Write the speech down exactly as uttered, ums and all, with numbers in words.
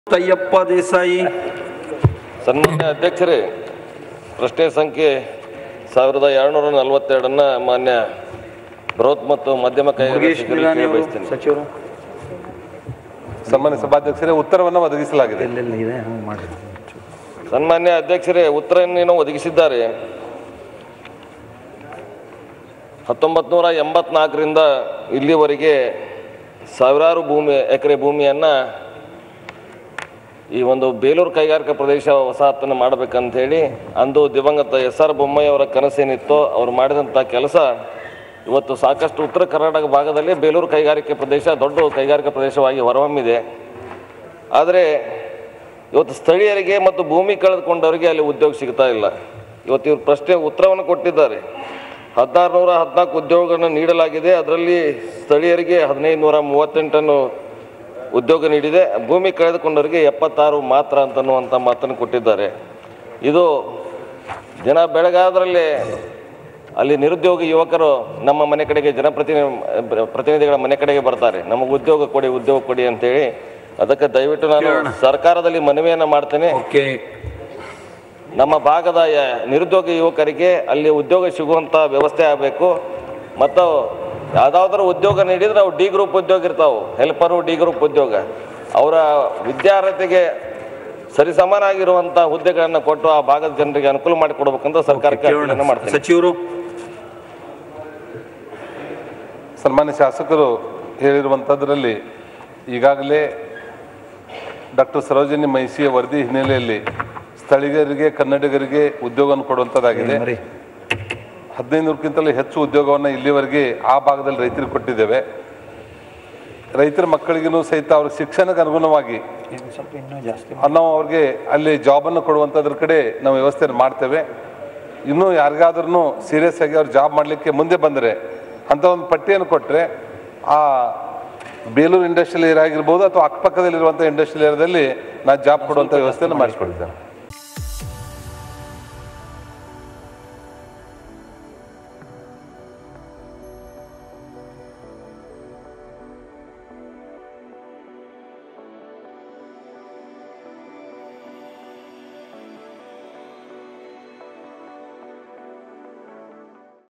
ತಯ್ಯಪ್ಪ ದೇಸಾಯಿ. ಸನ್ಮಾನ್ಯ ಅಧ್ಯಕ್ಷರೇ, ಪ್ರಶ್ನೆ ಸಂಖ್ಯೆ ಸಾವಿರದ ಎರಡುನೂರ ನಲವತ್ತೆರಡನ್ನ ಮಾನ್ಯ ಬೃಹತ್ ಮತ್ತು ಮಧ್ಯಮ ಕೈಗಾರಿಕೆ ಬಯಸ್ತೇನೆ. ಸಚಿವರು ಸನ್ಮಾನ್ಯ ಸಭಾಧ್ಯಕ್ಷರೇ, ಉತ್ತರವನ್ನು ಒದಗಿಸಲಾಗಿದೆ. ಸನ್ಮಾನ್ಯ ಅಧ್ಯಕ್ಷರೇ, ಉತ್ತರವನ್ನು ಒದಗಿಸಿದ್ದಾರೆ. ಹತ್ತೊಂಬತ್ತು ನೂರ ಎಂಬತ್ನಾಲ್ಕರಿಂದ ಇಲ್ಲಿವರೆಗೆ ಸಾವಿರಾರು ಭೂಮಿ ಎಕರೆ ಭೂಮಿಯನ್ನು ಈ ಒಂದು ಬೇಲೂರು ಕೈಗಾರಿಕಾ ಪ್ರದೇಶ ವಸಾಹತನ್ನು ಮಾಡಬೇಕಂತ ಹೇಳಿ ಅಂದು ದಿವಂಗತ ಎಸ್ ಆರ್ ಬೊಮ್ಮಾಯಿ ಅವರ ಕನಸೇನಿತ್ತೋ ಅವರು ಮಾಡಿದಂಥ ಕೆಲಸ ಇವತ್ತು ಸಾಕಷ್ಟು ಉತ್ತರ ಕರ್ನಾಟಕ ಭಾಗದಲ್ಲಿ ಬೇಲೂರು ಕೈಗಾರಿಕೆ ಪ್ರದೇಶ ದೊಡ್ಡ ಕೈಗಾರಿಕಾ ಪ್ರದೇಶವಾಗಿ ಹೊರಹೊಮ್ಮಿದೆ. ಆದರೆ ಇವತ್ತು ಸ್ಥಳೀಯರಿಗೆ ಮತ್ತು ಭೂಮಿ ಕಳೆದುಕೊಂಡವರಿಗೆ ಅಲ್ಲಿ ಉದ್ಯೋಗ ಸಿಗ್ತಾ ಇಲ್ಲ. ಇವತ್ತು ಇವರು ಪ್ರಶ್ನೆ ಉತ್ತರವನ್ನು ಕೊಟ್ಟಿದ್ದಾರೆ. ಹದಿನಾರು ನೂರ ಹದಿನಾಲ್ಕು ಉದ್ಯೋಗಗಳನ್ನು ನೀಡಲಾಗಿದೆ, ಅದರಲ್ಲಿ ಸ್ಥಳೀಯರಿಗೆ ಹದಿನೈದು ನೂರ ಮೂವತ್ತೆಂಟನ್ನು ಉದ್ಯೋಗ ನೀಡಿದೆ, ಭೂಮಿ ಕಳೆದುಕೊಂಡವರಿಗೆ ಎಪ್ಪತ್ತಾರು ಮಾತ್ರ ಅಂತನ್ನುವಂಥ ಮಾತನ್ನು ಕೊಟ್ಟಿದ್ದಾರೆ. ಇದು ದಿನ ಬೆಳಗಾದ್ರಲ್ಲಿ ಅಲ್ಲಿ ನಿರುದ್ಯೋಗಿ ಯುವಕರು ನಮ್ಮ ಮನೆ ಕಡೆಗೆ ಜನಪ್ರತಿನಿಧಿ ಪ್ರತಿನಿಧಿಗಳ ಮನೆ ಕಡೆಗೆ ಬರ್ತಾರೆ, ನಮಗೆ ಉದ್ಯೋಗ ಕೊಡಿ ಉದ್ಯೋಗ ಕೊಡಿ ಅಂತೇಳಿ. ಅದಕ್ಕೆ ದಯವಿಟ್ಟು ನಾನು ಸರ್ಕಾರದಲ್ಲಿ ಮನವಿಯನ್ನು ಮಾಡ್ತೇನೆ, ನಮ್ಮ ಭಾಗದ ನಿರುದ್ಯೋಗಿ ಯುವಕರಿಗೆ ಅಲ್ಲಿ ಉದ್ಯೋಗ ಸಿಗುವಂಥ ವ್ಯವಸ್ಥೆ ಆಗಬೇಕು. ಮತ್ತು ಯಾವುದಾದ್ರೂ ಉದ್ಯೋಗ ನೀಡಿದರೆ ಅವು ಡಿ ಗ್ರೂಪ್ ಉದ್ಯೋಗ ಇರ್ತಾವೆ, ಹೆಲ್ಪರು ಡಿ ಗ್ರೂಪ್ ಉದ್ಯೋಗ, ಅವರ ವಿದ್ಯಾರ್ಹತೆಗೆ ಸರಿಸಮಾನಾಗಿರುವಂಥ ಹುದ್ದೆಗಳನ್ನು ಕೊಟ್ಟು ಆ ಭಾಗದ ಜನರಿಗೆ ಅನುಕೂಲ ಮಾಡಿಕೊಡ್ಬೇಕಂತ ಸರ್ಕಾರಕ್ಕೆ ಮಾಡ್ತಾರೆ. ಸಚಿವರು ಸನ್ಮಾನ್ಯ ಶಾಸಕರು ಹೇಳಿರುವಂಥದ್ರಲ್ಲಿ ಈಗಾಗಲೇ ಡಾಕ್ಟರ್ ಸರೋಜಿನಿ ಮೈಸಿಯ ವರದಿ ಹಿನ್ನೆಲೆಯಲ್ಲಿ ಸ್ಥಳೀಯರಿಗೆ ಕನ್ನಡಿಗರಿಗೆ ಉದ್ಯೋಗವನ್ನು ಕೊಡುವಂಥದ್ದಾಗಿದೆ. ಹದಿನೈದು ನೂರಕ್ಕಿಂತಲೂ ಹೆಚ್ಚು ಉದ್ಯೋಗವನ್ನು ಇಲ್ಲಿವರೆಗೆ ಆ ಭಾಗದಲ್ಲಿ ರೈತರಿಗೆ ಕೊಟ್ಟಿದ್ದೇವೆ. ರೈತರ ಮಕ್ಕಳಿಗೂ ಸಹಿತ ಅವ್ರ ಶಿಕ್ಷಣಕ್ಕೆ ಅನುಗುಣವಾಗಿ ನಾವು ಅವ್ರಿಗೆ ಅಲ್ಲಿ ಜಾಬನ್ನು ಕೊಡುವಂಥದ್ರ ಕಡೆ ನಾವು ವ್ಯವಸ್ಥೆಯನ್ನು ಮಾಡ್ತೇವೆ. ಇನ್ನೂ ಯಾರಿಗಾದ್ರೂ ಸೀರಿಯಸ್ ಆಗಿ ಅವ್ರು ಜಾಬ್ ಮಾಡಲಿಕ್ಕೆ ಮುಂದೆ ಬಂದರೆ ಅಂಥ ಒಂದು ಪಟ್ಟಿಯನ್ನು ಕೊಟ್ಟರೆ ಆ ಬೇಲೂರು ಇಂಡಸ್ಟ್ರಿಯಲ್ ಏರಿಯಾ ಆಗಿರ್ಬೋದು ಅಥವಾ ಅಕ್ಕಪಕ್ಕದಲ್ಲಿರುವಂಥ ಇಂಡಸ್ಟ್ರಿಯಲ್ ಏರಿಯಾದಲ್ಲಿ ನಾವು ಜಾಬ್ ಕೊಡುವಂಥ ವ್ಯವಸ್ಥೆಯನ್ನು ಮಾಡಿಸ್ಕೊಳ್ತೇವೆ.